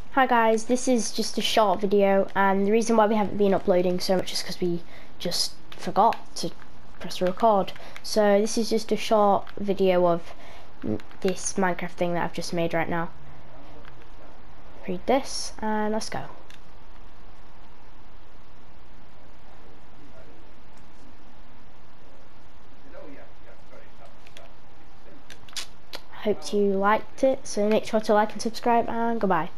Hi guys, this is just a short video, and the reason why we haven't been uploading so much is because we just forgot to press record. So this is just a short video of this Minecraft thing that I've just made right now. Read this and let's go. I hope you liked it, so make sure to like and subscribe, and goodbye.